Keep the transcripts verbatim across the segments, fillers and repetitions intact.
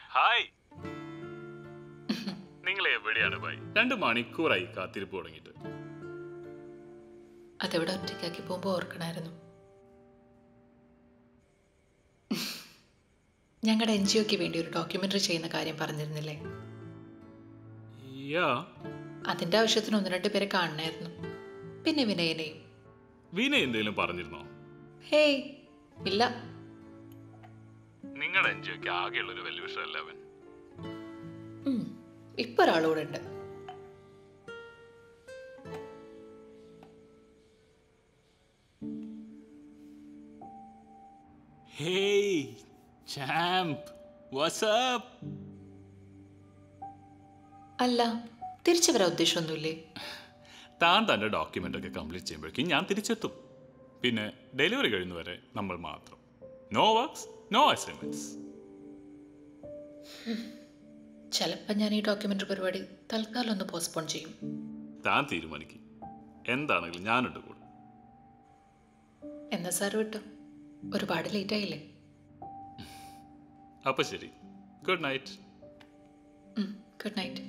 Hi, നിങ്ങൾ എവിടെയാണ് ഭായ്? രണ്ട് മണിക്കൂറായി കാത്തിരിപ്പ് തുടങ്ങിയിട്ട്. അതെവിടെ ഒറ്റയ്ക്കാക്കി പോകുമ്പോൾ ഓർക്കണമായിരുന്നു. ഞങ്ങളുടെ എൻ ജി ഒക്ക് വേണ്ടി ഒരു ഡോക്യുമെന്ററി ചെയ്യുന്ന കാര്യം പറഞ്ഞിരുന്നില്ലേ? അതിന്റെ ആവശ്യത്തിന് ഒന്ന് രണ്ട് പേരെ കാണണമായിരുന്നു. പിന്നെ വിനയനെയും. വിനയ എന്തെങ്കിലും പറഞ്ഞിരുന്നോ? ഹേയ് ഇല്ല. നിങ്ങളുടെ എൻ ജി ഒക്ക് ആകെയുള്ളൊരു വലിയ വിഷയമല്ല അവൻ. ഇപ്പൊ ഒരാളൂടെ ഉണ്ട്. Hey champ, what's up? അല്ല, തിരിച്ചു വരാൻ ഉദ്ദേശമൊന്നുമില്ലേ? താൻ തൻ്റെ ഡോക്യുമെൻ്റ് ഒക്കെ കംപ്ലീറ്റ് ചെയ്യുമ്പോഴേക്കും ഞാൻ തിരിച്ചെത്തും. പിന്നെ ഡെലിവറി കഴിയുന്നവരെ നമ്മൾ മാത്രം. No works, no assignments. ചിലപ്പോൾ ഞാൻ ഈ ഡോക്യുമെന്ററി പരിപാടി തൽക്കാലം ഒന്ന് പോസ്റ്റ്പോൺ ചെയ്യും. താൻ തീരുമാനിക്കും. എന്താണെങ്കിലും ഞാനുണ്ട് കൂടെ. എന്നാ സാർ വിട്ടോ, ഒരുപാട് ലേറ്റ് ആയില്ലേ? അപ്പൊ ശരി, ഗുഡ് നൈറ്റ്. Good night.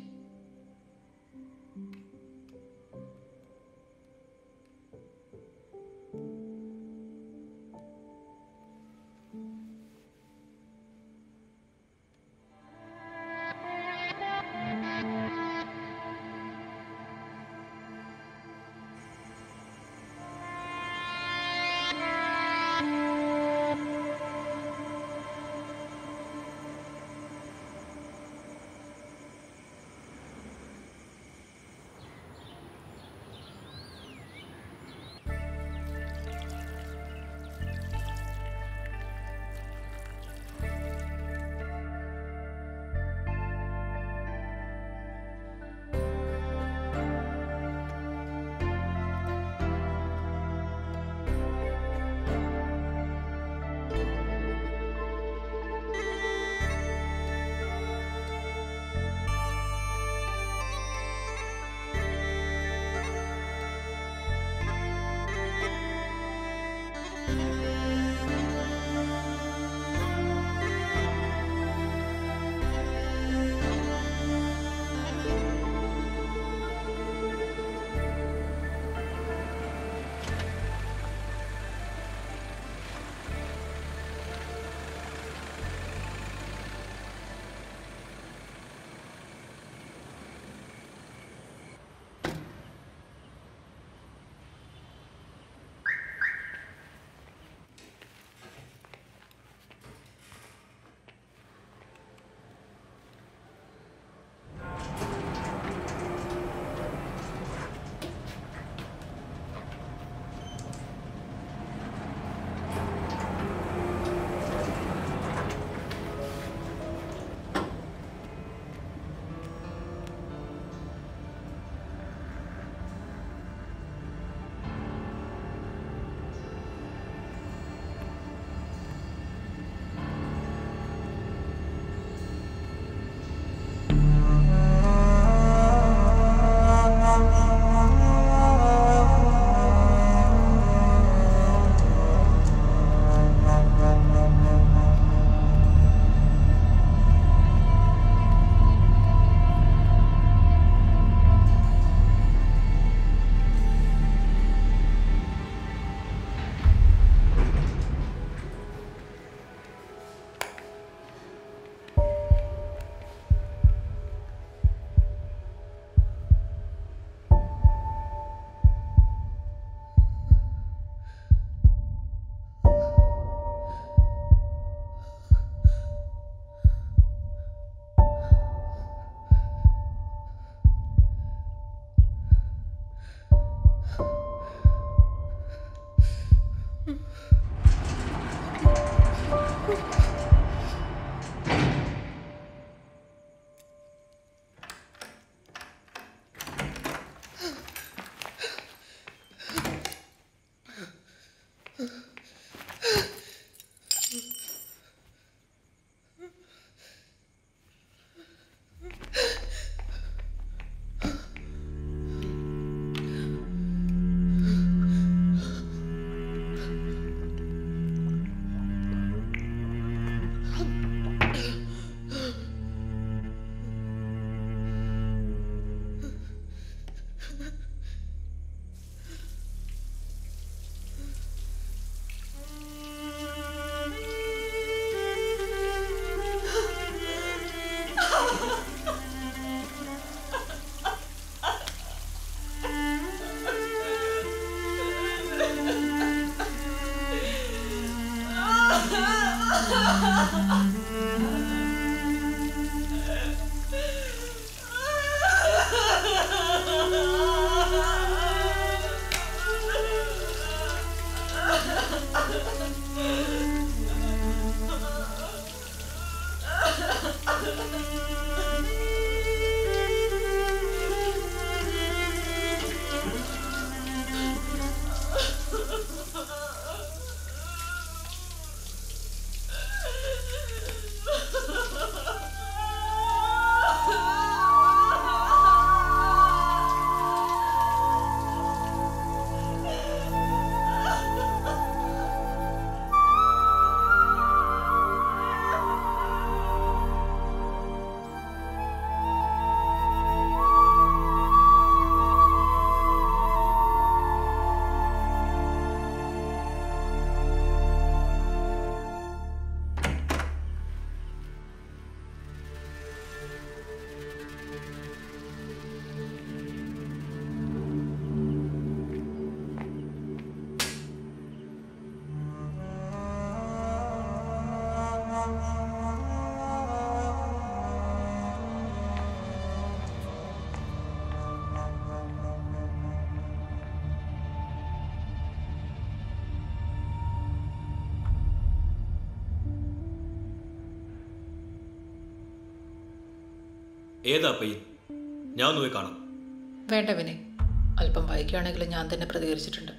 ഏതാ പയ്യൻ? ഞാൻ ഒന്ന് പോയി കാണാം. വേണ്ട വിനയ്, അല്പം വൈകിയാണെങ്കിലും ഞാൻ തന്നെ പ്രതികരിച്ചിട്ടുണ്ട്.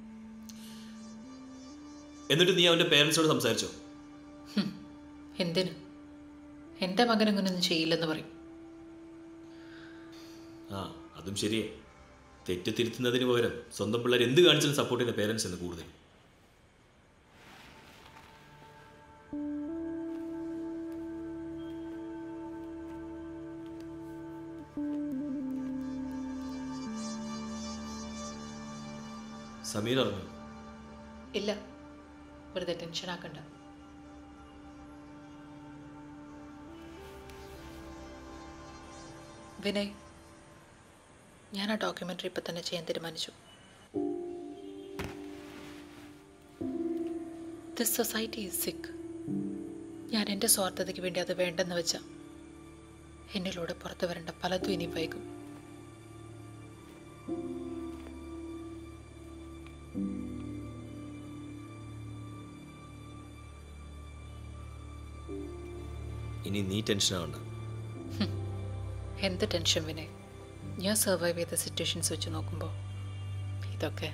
എന്നിട്ട് നീ അവൻ്റെ പേരൻസിനോട് സംസാരിച്ചോ? എന്തിന്? എൻ്റെ മകൻ അങ്ങനെയൊന്നും ചെയ്യില്ലെന്ന് പറയും. ആ, അതും ശരിയേ. തെറ്റ് തിരുത്തുന്നതിന് പകരം സ്വന്തം പിള്ളേർ എന്ത് കാണിച്ചാലും സപ്പോർട്ട് ചെയ്യുന്ന പേരൻസ് എന്ന് കൂടുതൽ. സമീർ അറിഞ്ഞു? ഇല്ല, വെറുതെ ടെൻഷൻ ആക്കണ്ട. വിനയ്, ഞാൻ ആ ഡോക്യുമെൻ്ററി ഇപ്പം തന്നെ ചെയ്യാൻ തീരുമാനിച്ചു. ദിസ് സൊസൈറ്റി ഈസ് സിക്ക്. ഞാൻ എൻ്റെ സ്വാർത്ഥതയ്ക്ക് വേണ്ടി അത് വേണ്ടെന്ന് വെച്ചാൽ എന്നിലൂടെ പുറത്തു വരേണ്ട പലതും ഇനി വൈകും. ഇനി നീ ടെൻഷൻ ആവണ്ട. എന്ത് ടെൻഷൻ വിനയ്? ഞാൻ സർവൈവ് ചെയ്ത സിറ്റുവേഷൻസ് വെച്ച് നോക്കുമ്പോൾ ഇതൊക്കെ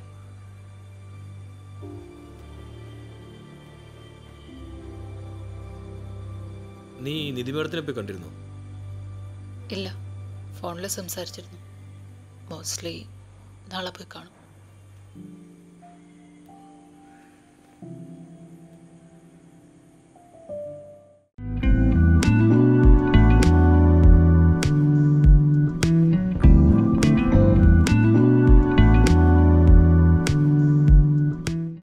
നീ നിധി മേഡത്തിനെ പോയി കണ്ടിരുന്നോ? ഇല്ല, ഫോണിൽ സംസാരിച്ചിരുന്നു. മോസ്റ്റ്ലി നാളെ പോയി കാണും.